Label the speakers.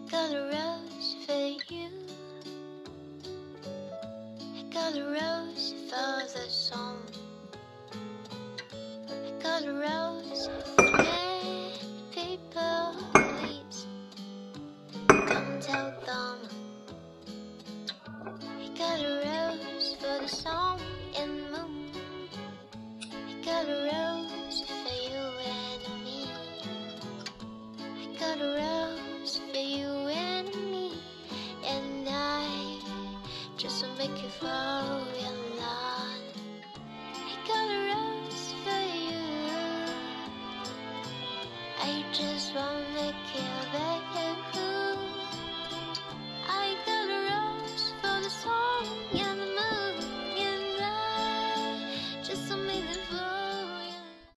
Speaker 1: got a rose for you. I got a rose for the sun. I got a rose for many people, please come tell them. I got a rose for the sun and moon. I got a rose for you and me. I got a rose for you and me, and I just wanna make you fall in love. I got a rose for you. I just wanna make you better.